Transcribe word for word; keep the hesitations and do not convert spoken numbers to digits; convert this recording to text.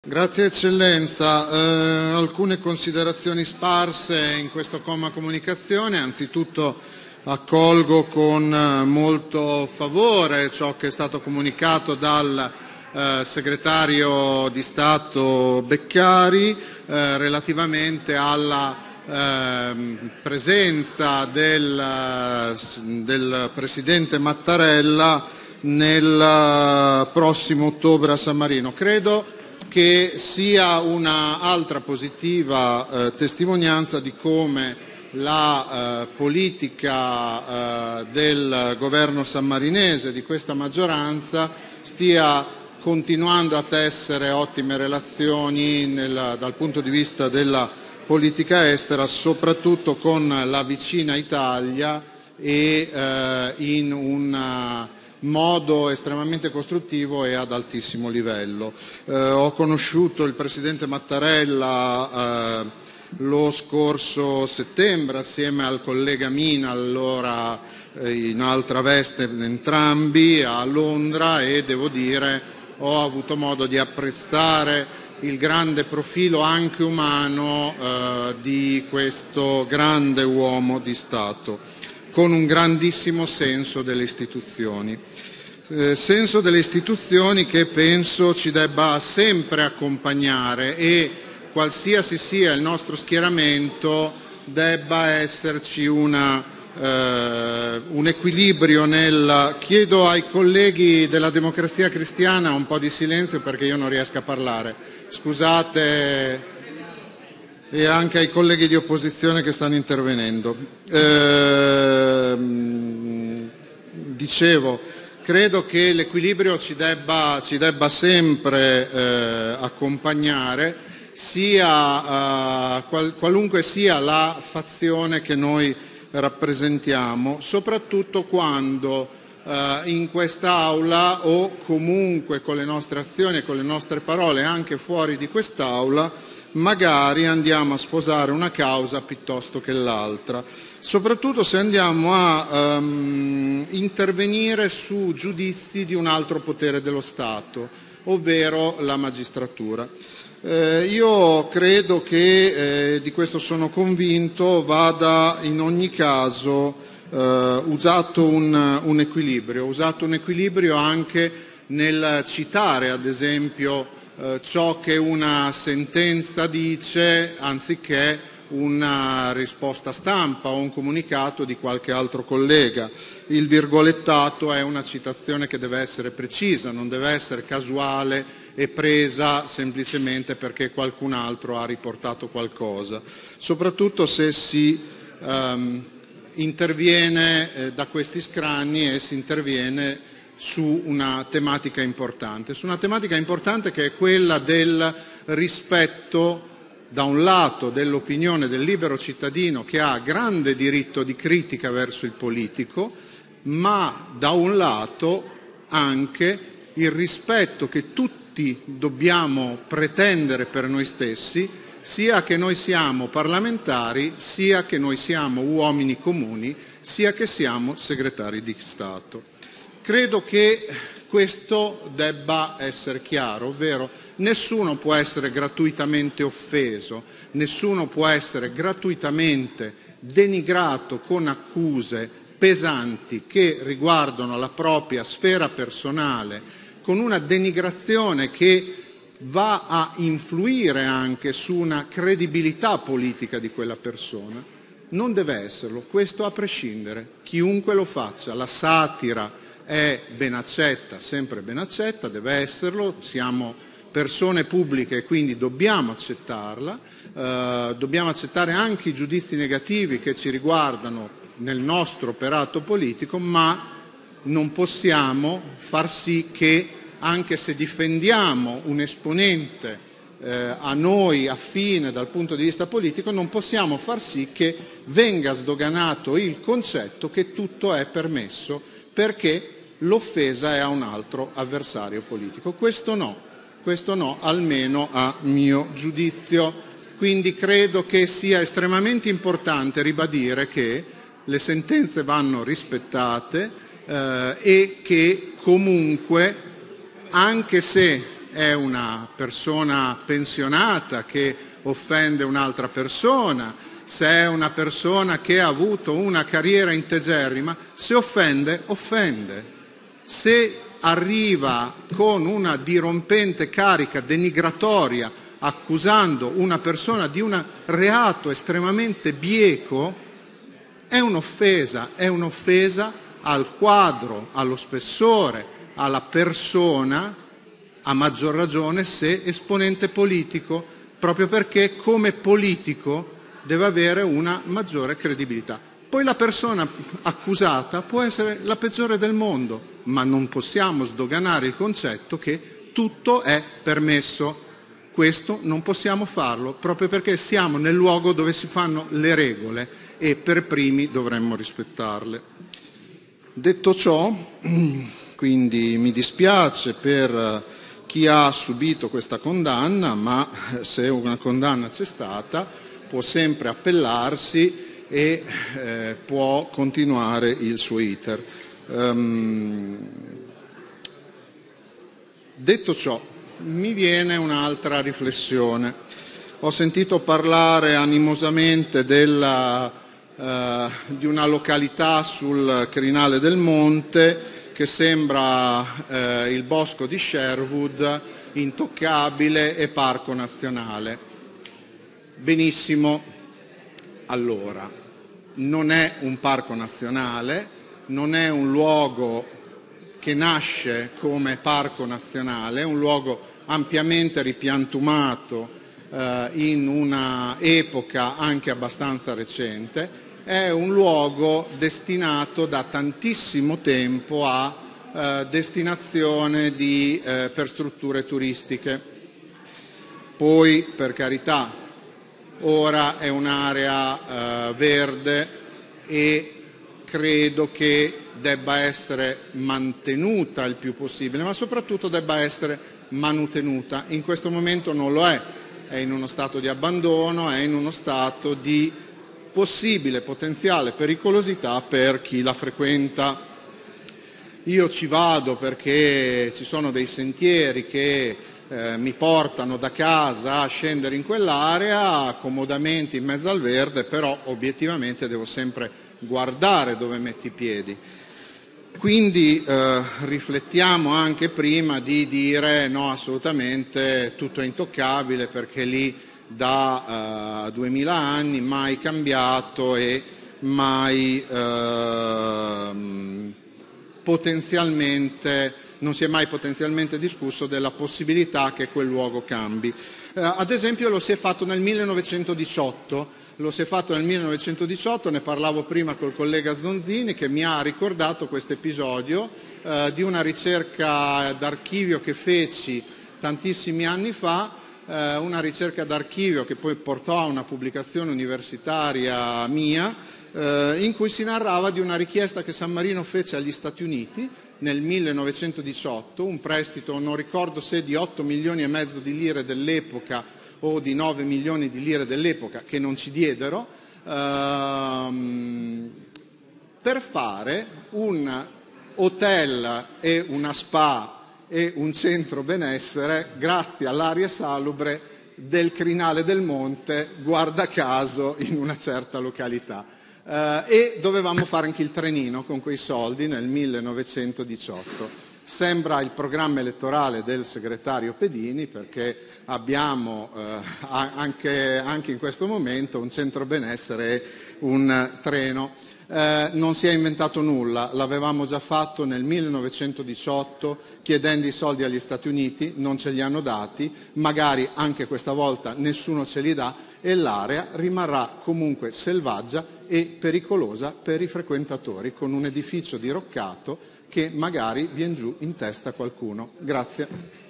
Grazie Eccellenza. Eh, alcune considerazioni sparse in questo comma comunicazione. Anzitutto accolgo con molto favore ciò che è stato comunicato dal eh, segretario di Stato Beccari eh, relativamente alla eh, presenza del, del Presidente Mattarella nel prossimo ottobre a San Marino. Credo che sia una altra positiva eh, testimonianza di come la eh, politica eh, del governo sammarinese, di questa maggioranza, stia continuando a tessere ottime relazioni nel, dal punto di vista della politica estera, soprattutto con la vicina Italia e eh, in un modo estremamente costruttivo e ad altissimo livello. Eh, ho conosciuto il Presidente Mattarella eh, lo scorso settembre assieme al collega Mina, allora eh, in altra veste entrambi, a Londra, e devo dire ho avuto modo di apprezzare il grande profilo anche umano eh, di questo grande uomo di Stato, con un grandissimo senso delle istituzioni. Eh, senso delle istituzioni che penso ci debba sempre accompagnare, e qualsiasi sia il nostro schieramento debba esserci una, eh, un equilibrio nel... Chiedo ai colleghi della Democrazia Cristiana un po' di silenzio perché io non riesco a parlare. Scusate, e anche ai colleghi di opposizione che stanno intervenendo. Eh, dicevo, credo che l'equilibrio ci debba, ci debba sempre eh, accompagnare, sia, eh, qual, qualunque sia la fazione che noi rappresentiamo, soprattutto quando eh, in quest'Aula o comunque con le nostre azioni e con le nostre parole anche fuori di quest'Aula magari andiamo a sposare una causa piuttosto che l'altra, soprattutto se andiamo a um, intervenire su giudizi di un altro potere dello Stato, ovvero la magistratura. Eh, io credo che, eh, di questo sono convinto, vada in ogni caso eh, usato un, un equilibrio, usato un equilibrio anche nel citare, ad esempio, ciò che una sentenza dice anziché una risposta stampa o un comunicato di qualche altro collega. Il virgolettato è una citazione che deve essere precisa, non deve essere casuale e presa semplicemente perché qualcun altro ha riportato qualcosa, soprattutto se si um, interviene eh, da questi scranni e si interviene su una tematica importante, su una tematica importante che è quella del rispetto, da un lato, dell'opinione del libero cittadino che ha grande diritto di critica verso il politico, ma da un lato anche il rispetto che tutti dobbiamo pretendere per noi stessi, sia che noi siamo parlamentari, sia che noi siamo uomini comuni, sia che siamo segretari di Stato. Credo che questo debba essere chiaro, ovvero nessuno può essere gratuitamente offeso, nessuno può essere gratuitamente denigrato con accuse pesanti che riguardano la propria sfera personale, con una denigrazione che va a influire anche su una credibilità politica di quella persona. Non deve esserlo, questo a prescindere, chiunque lo faccia. La satira è ben accetta, sempre ben accetta, deve esserlo, siamo persone pubbliche e quindi dobbiamo accettarla, eh, dobbiamo accettare anche i giudizi negativi che ci riguardano nel nostro operato politico, ma non possiamo far sì che, anche se difendiamo un esponente eh, a noi affine dal punto di vista politico, non possiamo far sì che venga sdoganato il concetto che tutto è permesso perché l'offesa è a un altro avversario politico. Questo no, questo no, almeno a mio giudizio. Quindi credo che sia estremamente importante ribadire che le sentenze vanno rispettate eh, e che comunque, anche se è una persona pensionata che offende un'altra persona, se è una persona che ha avuto una carriera integerrima, se offende, offende. Se arriva con una dirompente carica denigratoria accusando una persona di un reato estremamente bieco, è un'offesa, è un'offesa al quadro, allo spessore, alla persona, a maggior ragione se esponente politico, proprio perché come politico deve avere una maggiore credibilità. Poi la persona accusata può essere la peggiore del mondo, ma non possiamo sdoganare il concetto che tutto è permesso. Questo non possiamo farlo, proprio perché siamo nel luogo dove si fanno le regole e per primi dovremmo rispettarle. Detto ciò, quindi mi dispiace per chi ha subito questa condanna, ma se una condanna c'è stata può sempre appellarsi e eh, può continuare il suo iter. Um, detto ciò, mi viene un'altra riflessione. Ho sentito parlare animosamente della, eh, di una località sul crinale del Monte che sembra eh, il bosco di Sherwood, intoccabile e parco nazionale. Benissimo, allora, non è un parco nazionale, non è un luogo che nasce come parco nazionale, è un luogo ampiamente ripiantumato eh, in una epoca anche abbastanza recente, è un luogo destinato da tantissimo tempo a eh, destinazione di, eh, per strutture turistiche. Poi, per carità, ora è un'area eh, verde e credo che debba essere mantenuta il più possibile, ma soprattutto debba essere manutenuta. In questo momento non lo è, è in uno stato di abbandono, è in uno stato di possibile potenziale pericolosità per chi la frequenta. Io ci vado perché ci sono dei sentieri che eh, mi portano da casa a scendere in quell'area comodamente in mezzo al verde, però obiettivamente devo sempre guardare dove metti i piedi. Quindi eh, riflettiamo anche prima di dire no, assolutamente tutto è intoccabile perché lì da uh, duemila anni mai cambiato e mai uh, potenzialmente, non si è mai potenzialmente discusso della possibilità che quel luogo cambi. Uh, ad esempio lo si è fatto nel millenovecentodiciotto, lo si è fatto nel millenovecentodiciotto, ne parlavo prima col collega Zonzini che mi ha ricordato questo episodio uh, di una ricerca d'archivio che feci tantissimi anni fa, una ricerca d'archivio che poi portò a una pubblicazione universitaria mia, eh, in cui si narrava di una richiesta che San Marino fece agli Stati Uniti nel millenovecentodiciotto, un prestito, non ricordo se di otto milioni e mezzo di lire dell'epoca o di nove milioni di lire dell'epoca, che non ci diedero, ehm, per fare un hotel e una spa e un centro benessere grazie all'aria salubre del crinale del Monte, guarda caso in una certa località. Eh, e dovevamo fare anche il trenino con quei soldi nel millenovecentodiciotto. Sembra il programma elettorale del segretario Pedini perché abbiamo eh, anche, anche in questo momento un centro benessere e un treno. Eh, non si è inventato nulla, l'avevamo già fatto nel millenovecentodiciotto chiedendo i soldi agli Stati Uniti, non ce li hanno dati, magari anche questa volta nessuno ce li dà e l'area rimarrà comunque selvaggia e pericolosa per i frequentatori con un edificio diroccato che magari viene giù in testa a qualcuno. Grazie.